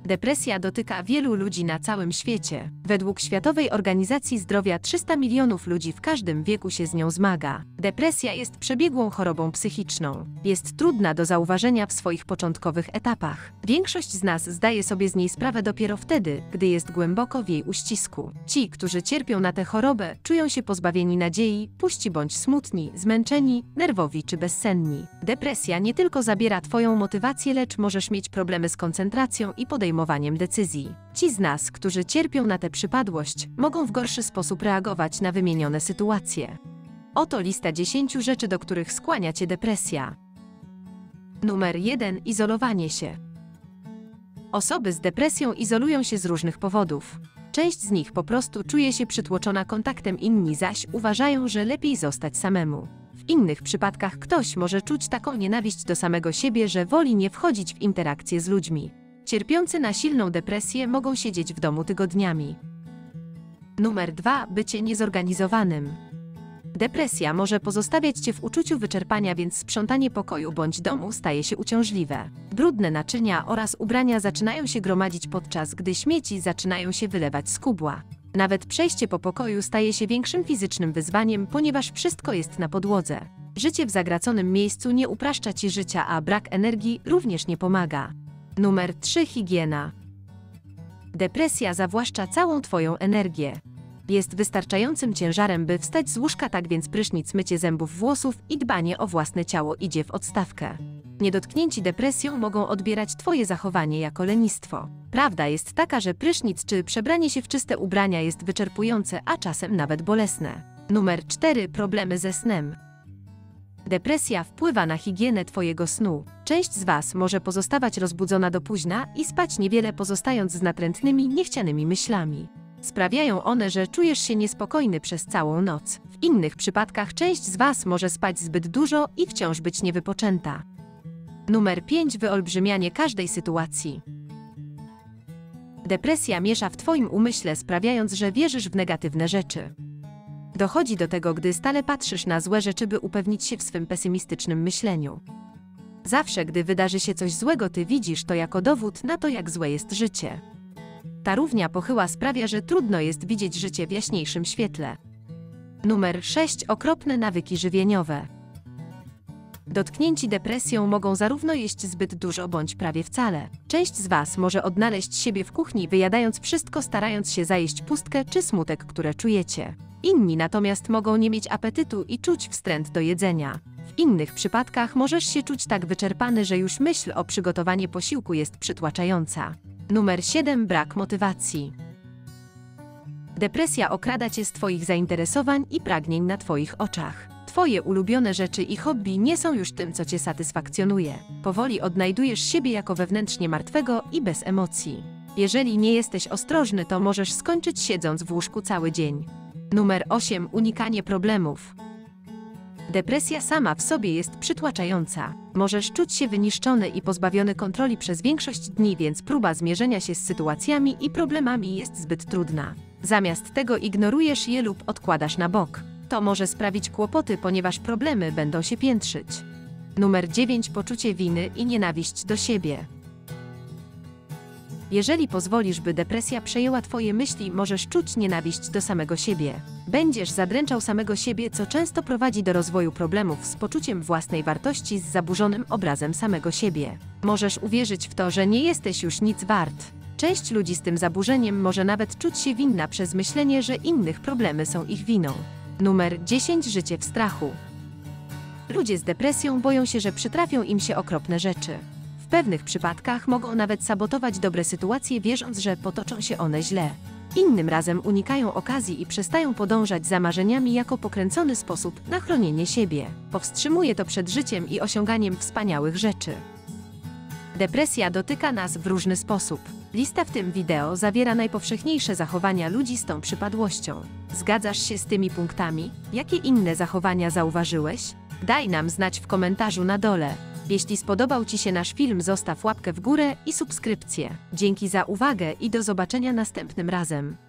Depresja dotyka wielu ludzi na całym świecie. Według Światowej Organizacji Zdrowia 300 milionów ludzi w każdym wieku się z nią zmaga. Depresja jest przebiegłą chorobą psychiczną. Jest trudna do zauważenia w swoich początkowych etapach. Większość z nas zdaje sobie z niej sprawę dopiero wtedy, gdy jest głęboko w jej uścisku. Ci, którzy cierpią na tę chorobę, czują się pozbawieni nadziei, puści bądź smutni, zmęczeni, nerwowi czy bezsenni. Depresja nie tylko zabiera twoją motywację, lecz możesz mieć problemy z koncentracją i podejmowaniem decyzji. Ci z nas, którzy cierpią na tę przypadłość, mogą w gorszy sposób reagować na wymienione sytuacje. Oto lista 10 rzeczy, do których skłania cię depresja. Numer 1. Izolowanie się. Osoby z depresją izolują się z różnych powodów. Część z nich po prostu czuje się przytłoczona kontaktem, inni zaś uważają, że lepiej zostać samemu. W innych przypadkach ktoś może czuć taką nienawiść do samego siebie, że woli nie wchodzić w interakcje z ludźmi. Cierpiący na silną depresję mogą siedzieć w domu tygodniami. Numer 2. Bycie niezorganizowanym. Depresja może pozostawiać cię w uczuciu wyczerpania, więc sprzątanie pokoju bądź domu staje się uciążliwe. Brudne naczynia oraz ubrania zaczynają się gromadzić, podczas gdy śmieci zaczynają się wylewać z kubła. Nawet przejście po pokoju staje się większym fizycznym wyzwaniem, ponieważ wszystko jest na podłodze. Życie w zagraconym miejscu nie upraszcza ci życia, a brak energii również nie pomaga. Numer 3. Higiena. Depresja zawłaszcza całą twoją energię. Jest wystarczającym ciężarem, by wstać z łóżka, tak więc prysznic, mycie zębów, włosów i dbanie o własne ciało idzie w odstawkę. Niedotknięci depresją mogą odbierać twoje zachowanie jako lenistwo. Prawda jest taka, że prysznic czy przebranie się w czyste ubrania jest wyczerpujące, a czasem nawet bolesne. Numer 4. Problemy ze snem. Depresja wpływa na higienę twojego snu. Część z was może pozostawać rozbudzona do późna i spać niewiele, pozostając z natrętnymi, niechcianymi myślami. Sprawiają one, że czujesz się niespokojny przez całą noc. W innych przypadkach część z was może spać zbyt dużo i wciąż być niewypoczęta. Numer 5. Wyolbrzymianie każdej sytuacji. Depresja miesza w twoim umyśle, sprawiając, że wierzysz w negatywne rzeczy. Dochodzi do tego, gdy stale patrzysz na złe rzeczy, by upewnić się w swym pesymistycznym myśleniu. Zawsze, gdy wydarzy się coś złego, ty widzisz to jako dowód na to, jak złe jest życie. Ta równia pochyła sprawia, że trudno jest widzieć życie w jaśniejszym świetle. Numer 6. Okropne nawyki żywieniowe. Dotknięci depresją mogą zarówno jeść zbyt dużo, bądź prawie wcale. Część z was może odnaleźć siebie w kuchni, wyjadając wszystko, starając się zajeść pustkę czy smutek, które czujecie. Inni natomiast mogą nie mieć apetytu i czuć wstręt do jedzenia. W innych przypadkach możesz się czuć tak wyczerpany, że już myśl o przygotowaniu posiłku jest przytłaczająca. Numer 7. Brak motywacji. Depresja okrada cię z twoich zainteresowań i pragnień na twoich oczach. Twoje ulubione rzeczy i hobby nie są już tym, co cię satysfakcjonuje. Powoli odnajdujesz siebie jako wewnętrznie martwego i bez emocji. Jeżeli nie jesteś ostrożny, to możesz skończyć siedząc w łóżku cały dzień. Numer 8. Unikanie problemów. Depresja sama w sobie jest przytłaczająca. Możesz czuć się wyniszczony i pozbawiony kontroli przez większość dni, więc próba zmierzenia się z sytuacjami i problemami jest zbyt trudna. Zamiast tego ignorujesz je lub odkładasz na bok. To może sprawić kłopoty, ponieważ problemy będą się piętrzyć. Numer 9. Poczucie winy i nienawiść do siebie. Jeżeli pozwolisz, by depresja przejęła twoje myśli, możesz czuć nienawiść do samego siebie. Będziesz zadręczał samego siebie, co często prowadzi do rozwoju problemów z poczuciem własnej wartości, z zaburzonym obrazem samego siebie. Możesz uwierzyć w to, że nie jesteś już nic wart. Część ludzi z tym zaburzeniem może nawet czuć się winna przez myślenie, że innych problemy są ich winą. Numer 10. Życie w strachu. Ludzie z depresją boją się, że przytrafią im się okropne rzeczy. W pewnych przypadkach mogą nawet sabotować dobre sytuacje, wierząc, że potoczą się one źle. Innym razem unikają okazji i przestają podążać za marzeniami jako pokręcony sposób na chronienie siebie. Powstrzymuje to przed życiem i osiąganiem wspaniałych rzeczy. Depresja dotyka nas w różny sposób. Lista w tym wideo zawiera najpowszechniejsze zachowania ludzi z tą przypadłością. Zgadzasz się z tymi punktami? Jakie inne zachowania zauważyłeś? Daj nam znać w komentarzu na dole. Jeśli spodobał ci się nasz film, zostaw łapkę w górę i subskrypcję. Dzięki za uwagę i do zobaczenia następnym razem.